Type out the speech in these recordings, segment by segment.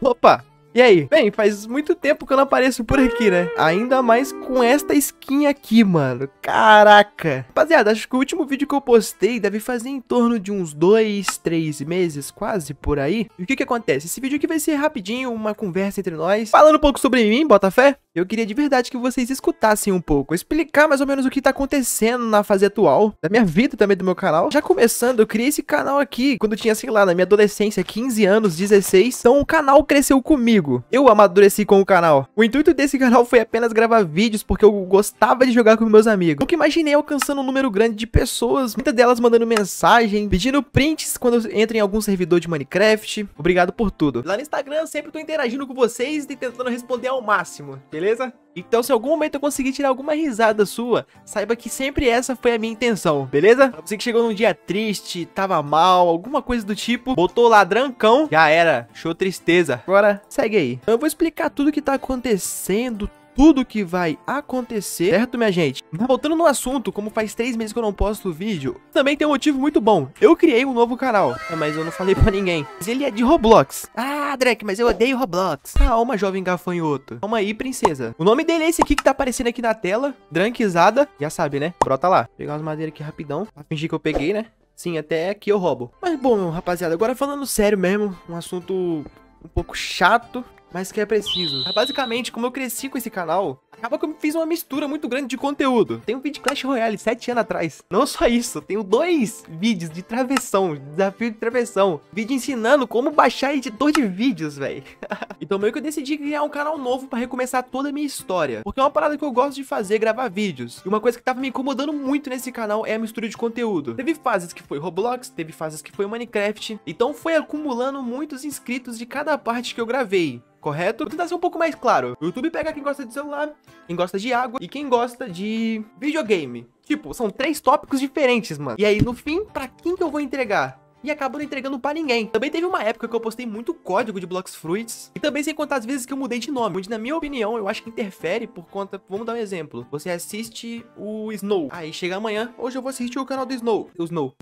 Opa! E aí? Bem, faz muito tempo que eu não apareço por aqui, né? Ainda mais com esta skin aqui, mano. Caraca! Rapaziada, acho que o último vídeo que eu postei deve fazer em torno de uns 2, 3 meses, quase por aí. E o que que acontece? Esse vídeo aqui vai ser rapidinho, uma conversa entre nós. Falando um pouco sobre mim, Botafé. Eu queria de verdade que vocês escutassem um pouco, explicar mais ou menos o que tá acontecendo na fase atual, da minha vida também, do meu canal. Já começando, eu criei esse canal aqui quando eu tinha, sei lá, na minha adolescência, 15 anos, 16. Então o canal cresceu comigo. Eu amadureci com o canal. O intuito desse canal foi apenas gravar vídeos porque eu gostava de jogar com meus amigos. Nunca imaginei alcançando um número grande de pessoas, muitas delas mandando mensagem, pedindo prints quando eu entro em algum servidor de Minecraft. Obrigado por tudo. Lá no Instagram eu sempre tô interagindo com vocês e tentando responder ao máximo, beleza? Então se em algum momento eu conseguir tirar alguma risada sua, saiba que sempre essa foi a minha intenção, beleza? Pra você que chegou num dia triste, tava mal, alguma coisa do tipo, botou lá drancão, já era, show tristeza. Agora, segue aí. Eu vou explicar tudo que tá acontecendo, tudo que vai acontecer, certo, minha gente? Voltando no assunto, como faz 3 meses que eu não posto vídeo, também tem um motivo muito bom. Eu criei um novo canal, mas eu não falei pra ninguém. Mas ele é de Roblox. Ah, Drake, mas eu odeio Roblox. Calma, jovem gafanhoto. Calma aí, princesa. O nome dele é esse aqui que tá aparecendo aqui na tela. Drankizada. Já sabe, né? Brota lá. Vou pegar umas madeiras aqui rapidão, pra fingir que eu peguei, né? Sim, até aqui eu roubo. Mas bom, rapaziada, agora falando sério mesmo, um assunto um pouco chato, mas que é preciso. Basicamente, como eu cresci com esse canal, acaba que eu fiz uma mistura muito grande de conteúdo. Tem um vídeo de Clash Royale 7 anos atrás. Não só isso, tenho 2 vídeos de travessão, desafio de travessão. Vídeo ensinando como baixar editor de vídeos, velho. Então meio que eu decidi criar um canal novo pra recomeçar toda a minha história. Porque é uma parada que eu gosto de fazer, gravar vídeos. E uma coisa que tava me incomodando muito nesse canal é a mistura de conteúdo. Teve fases que foi Roblox, teve fases que foi Minecraft. Então foi acumulando muitos inscritos de cada parte que eu gravei. Correto? Vou tentar ser um pouco mais claro. O YouTube pega quem gosta de celular, quem gosta de água e quem gosta de videogame. Tipo, são 3 tópicos diferentes, mano. E aí, no fim, pra quem que eu vou entregar? E acabo não entregando pra ninguém. Também teve uma época que eu postei muito código de Blox Fruits. E também sem contar as vezes que eu mudei de nome. Onde, na minha opinião, eu acho que interfere por conta... Vamos dar um exemplo. Você assiste o Snow. Aí chega amanhã, hoje eu vou assistir o canal do Snow. O Snow.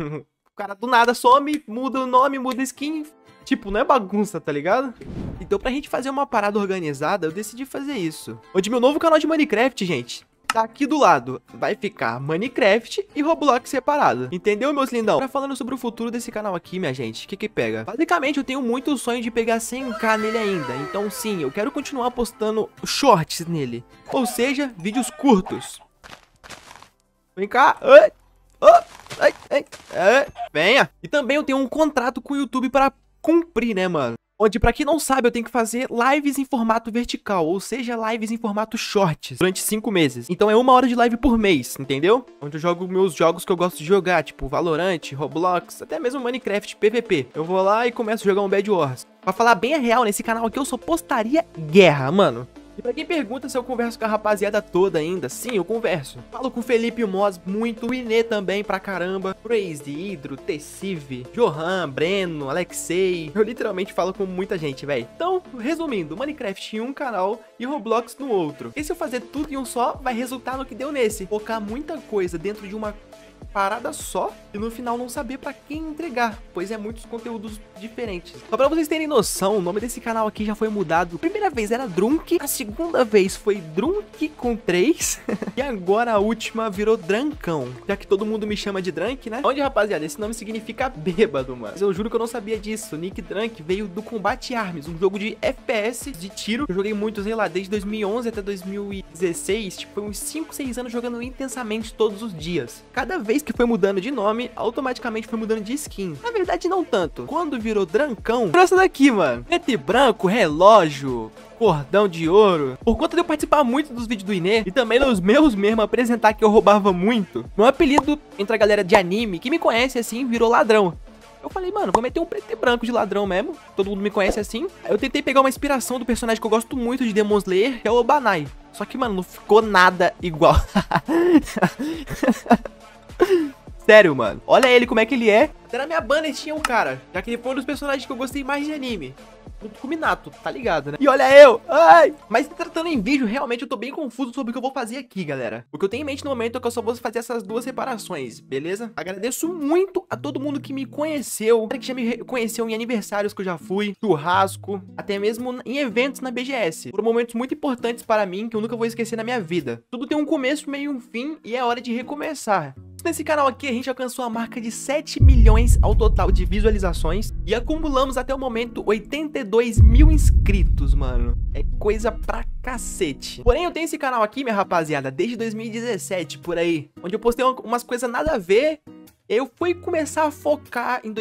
O cara do nada some, muda o nome, muda a skin... Tipo, não é bagunça, tá ligado? Então pra gente fazer uma parada organizada, eu decidi fazer isso. Onde meu novo canal de Minecraft, gente, tá aqui do lado. Vai ficar Minecraft e Roblox separado. Entendeu, meus lindão? Pra falando sobre o futuro desse canal aqui, minha gente, o que que pega? Basicamente, eu tenho muito sonho de pegar 100k nele ainda. Então sim, eu quero continuar postando shorts nele. Ou seja, vídeos curtos. Vem cá. Venha. E também eu tenho um contrato com o YouTube para cumprir, né, mano? Onde, pra quem não sabe, eu tenho que fazer lives em formato vertical, ou seja, lives em formato shorts, durante 5 meses. Então é 1 hora de live por mês, entendeu? Onde eu jogo meus jogos que eu gosto de jogar, tipo Valorant, Roblox, até mesmo Minecraft PVP. Eu vou lá e começo a jogar um Bed Wars. Pra falar bem a real, nesse canal aqui eu só postaria guerra, mano. E pra quem pergunta se eu converso com a rapaziada toda ainda, sim, eu converso. Falo com o Felipe Moz muito, o Inê também pra caramba, Crazy, Hydro, Tessive, Johan, Breno, Alexei. Eu literalmente falo com muita gente, velho. Então, resumindo, Minecraft em um canal e Roblox no outro. E se eu fazer tudo em um só, vai resultar no que deu nesse. Focar muita coisa dentro de uma parada só e no final não saber pra quem entregar, pois é muitos conteúdos diferentes. Só pra vocês terem noção, o nome desse canal aqui já foi mudado. A primeira vez era Drunk, a segunda vez foi Drunk com 3 e agora a última virou Drancão, já que todo mundo me chama de Drunk, né? Onde, rapaziada, esse nome significa bêbado, mano. Mas eu juro que eu não sabia disso. Nick Drunk veio do Combat Arms, um jogo de FPS, de tiro. Eu joguei muito, sei lá, desde 2011 até 2016, tipo, foi uns 5, 6 anos jogando intensamente todos os dias. Cada vez que foi mudando de nome, automaticamente foi mudando de skin. Na verdade, não tanto. Quando virou Drancão, foi essa daqui, mano. Preto e branco, relógio, cordão de ouro. Por conta de eu participar muito dos vídeos do Inê e também nos meus mesmo apresentar que eu roubava muito, meu apelido entre a galera de anime que me conhece assim virou ladrão. Eu falei, mano, vou meter um preto e branco de ladrão mesmo. Todo mundo me conhece assim. Aí eu tentei pegar uma inspiração do personagem que eu gosto muito de Demon Slayer, que é o Obanai. Só que, mano, não ficou nada igual. Sério, mano. Olha ele como é que ele é. Até na minha banner tinha um cara, já que ele foi um dos personagens que eu gostei mais de anime. junto com o Minato, tá ligado, né? E olha eu! Ai! Mas tratando em vídeo, realmente eu tô bem confuso sobre o que eu vou fazer aqui, galera. O que eu tenho em mente no momento é que eu só vou fazer essas duas reparações, beleza? Agradeço muito a todo mundo que me conheceu, que já me conheceu em aniversários que eu já fui, churrasco, até mesmo em eventos na BGS. Foram momentos muito importantes para mim que eu nunca vou esquecer na minha vida. Tudo tem um começo, meio e um fim e é hora de recomeçar. Nesse canal aqui a gente alcançou a marca de 7 milhões ao total de visualizações e acumulamos até o momento 82 mil inscritos, mano. É coisa pra cacete. Porém eu tenho esse canal aqui, minha rapaziada, desde 2017, por aí, onde eu postei umas coisas nada a ver. Eu fui começar a focar em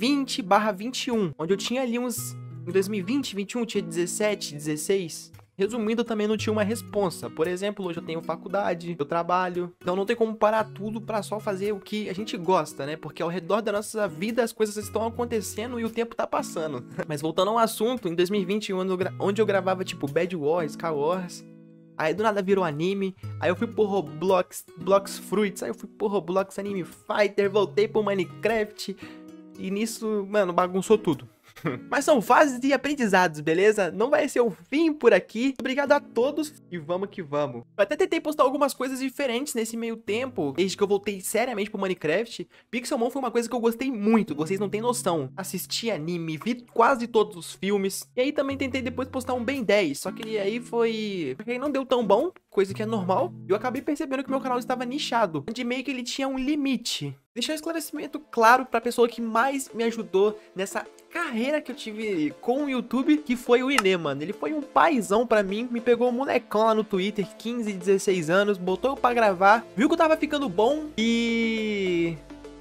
2020/21, onde eu tinha ali uns... Em 2020, 21, tinha 17, 16... Resumindo, eu também não tinha uma responsa. Por exemplo, hoje eu tenho faculdade, eu trabalho. Então não tem como parar tudo pra só fazer o que a gente gosta, né? Porque ao redor da nossa vida as coisas estão acontecendo e o tempo tá passando. Mas voltando ao assunto, em 2021, onde eu gravava tipo Bad Wars, Scar Wars, aí do nada virou anime, aí eu fui pro Roblox, Blox Fruits, aí eu fui pro Roblox Anime Fighter, voltei pro Minecraft, e nisso, mano, bagunçou tudo. Mas são fases e aprendizados, beleza? Não vai ser o fim por aqui. Obrigado a todos e vamos que vamos. Eu até tentei postar algumas coisas diferentes nesse meio tempo, desde que eu voltei seriamente pro Minecraft. Pixelmon foi uma coisa que eu gostei muito, vocês não têm noção. Assisti anime, vi quase todos os filmes. E aí também tentei depois postar um Ben 10, só que aí foi... Porque aí não deu tão bom, coisa que é normal. E eu acabei percebendo que meu canal estava nichado, onde meio que ele tinha um limite. Deixar um esclarecimento claro pra pessoa que mais me ajudou nessa carreira que eu tive com o YouTube, que foi o Inê, mano. Ele foi um paizão pra mim, me pegou um molecão lá no Twitter, 15, 16 anos, botou eu pra gravar, viu que eu tava ficando bom e...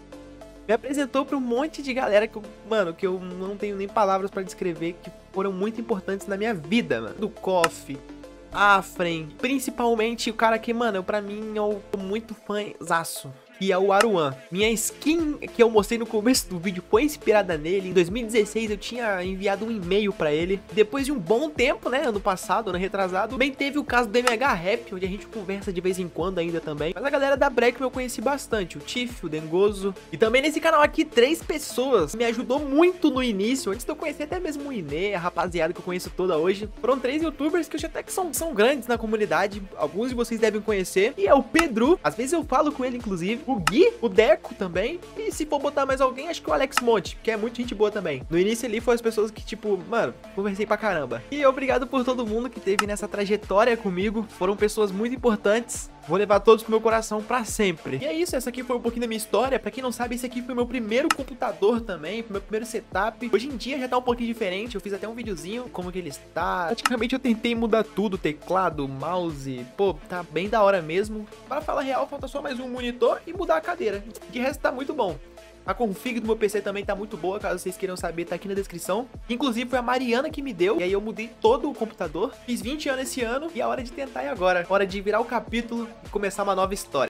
me apresentou pra um monte de galera que eu, mano, que eu não tenho nem palavras pra descrever, que foram muito importantes na minha vida, mano. Do Koff, Afren, principalmente o cara que, mano, pra mim eu tô muito fãzaço, que é o Aruan. Minha skin que eu mostrei no começo do vídeo foi inspirada nele. Em 2016 eu tinha enviado um e-mail pra ele. Depois de um bom tempo, né, ano passado, ano retrasado, também teve o caso do MH Rap, onde a gente conversa de vez em quando ainda também. Mas a galera da Break eu conheci bastante, o Tiff, o Dengoso. E também nesse canal aqui, 3 pessoas me ajudou muito no início, antes de eu conhecer até mesmo o Inê, a rapaziada que eu conheço toda hoje. Foram 3 youtubers que eu até que são grandes na comunidade, alguns de vocês devem conhecer. E é o Pedro, às vezes eu falo com ele inclusive, o Gui, o Deco também, e se for botar mais alguém, acho que o Alex Monte, que é muito gente boa também. No início ali foram as pessoas que tipo, mano, conversei pra caramba. E obrigado por todo mundo que teve nessa trajetória comigo, foram pessoas muito importantes. Vou levar todos com meu coração pra sempre. E é isso, essa aqui foi um pouquinho da minha história. Pra quem não sabe, esse aqui foi meu primeiro computador também, meu primeiro setup. Hoje em dia já tá um pouquinho diferente, eu fiz até um videozinho como que ele está. Praticamente eu tentei mudar tudo, teclado, mouse, pô, tá bem da hora mesmo. Para falar real, falta só mais um monitor e mudar a cadeira. De resto tá muito bom. A config do meu PC também tá muito boa, caso vocês queiram saber, tá aqui na descrição. Inclusive foi a Mariana que me deu, e aí eu mudei todo o computador. Fiz 20 anos esse ano, e é hora de tentar ir agora. Hora de virar o capítulo e começar uma nova história.